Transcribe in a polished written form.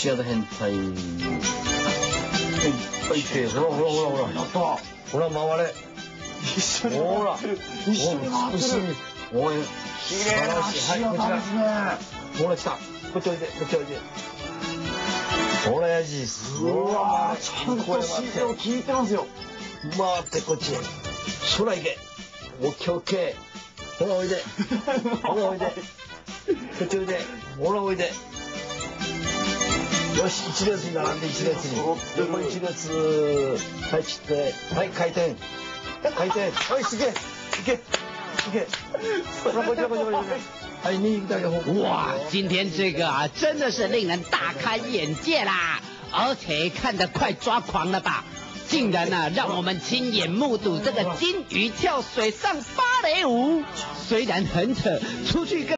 シアタ変態。はい、ほらほらほらほら。やった。ほら回れ。 一緒に回ってる。一緒に回ってる。 おい、 綺麗なシアターですね。 ほら来た。こっちおいで、こっちおいで。ほらやじ。 うわー、ちゃんと指示を聞いてますよ。 回ってこっちへ。空行け。オッケーオッケー。ほらおいで。ほらおいで。こっちおいで。ほらおいで。よし、一列に並んで一列に。横一列。はい、切って。はい、回転。回転。はい、すげえ。いけ。いけ。ほら、こっちこっちこっち。 哇，今天这个啊，真的是令人大开眼界啦！而且看得快抓狂了吧？竟然呢、让我们亲眼目睹这个金鱼跳水上芭蕾舞，虽然很扯，出去跟